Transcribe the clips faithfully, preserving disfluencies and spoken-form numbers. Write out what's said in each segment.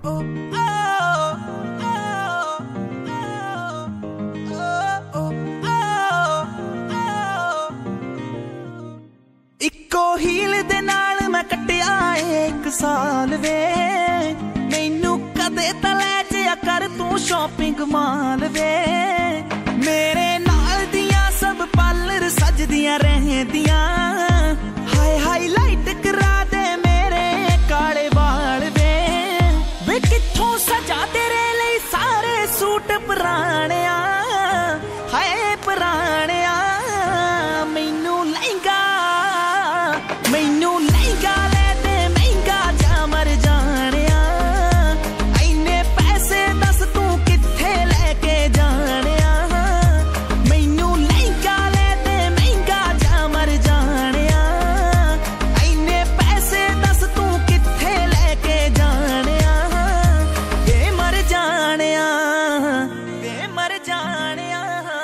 इक्को हील दे नाल मैं कट्टिया एक साल वे, मैनू कदे तां लै जाया कर तू शॉपिंग माल वे। मेरे नाल दियां सब पार्लर सजदियां रहंदियां, हाय हाईलाइट करा दे मेरे काले बाल वे। वे कित्थों सजा तेरे लई सारे सूट पुराणिया, हाय पुराणिया। मैनू लहंगा मैनू लहंगा ले दे महंगा जा मर जानिया, इन्ने पैसे दस तू कित्थे लेके जानिया। मैनू लहंगा ले दे महंगा जा मर जानिया, इन्ने पैसे दस तू कित्थे लेके जानिया। वे मर जानिया वे मर जानिया।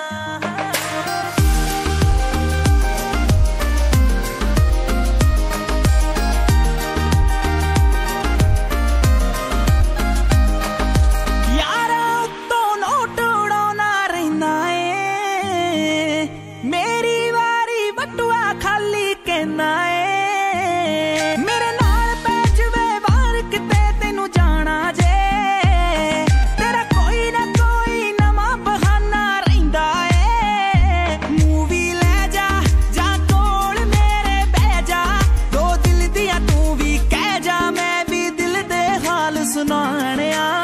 मेरे नाल पै जवे वार किते तेनू जाना जे, तेरा कोई ना कोई नवा बहाना रहिंदा ए। मूवी ले जा जा कोल मेरे बह जा, दो दिल दियां तू भी कह जा, मैं भी दिल दे हाल सुनाणिया।